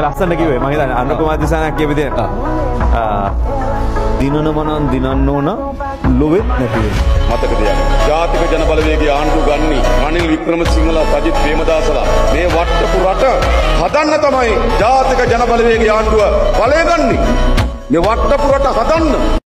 ලස්සනට කිව්වේ මම හිතන්නේ අනුර කුමාර දිසානායක කියපු විදිහට. දිනන මනන් දිනන්න ඕන ලොවෙත් නැති වෙන. මතක තියාගන්න. ජාතික ජන බලවේගයේ ආණ්ඩුව ගන්නි රනිල් වික්‍රමසිංහලා සජිත් ප්‍රේමදාසලා මේ වට්ටපු රට හදන්න තමයි ජාතික ජන බලවේගයේ ආණ්ඩුව බලය ගන්නි. මේ වට්ටපු රට හදන්න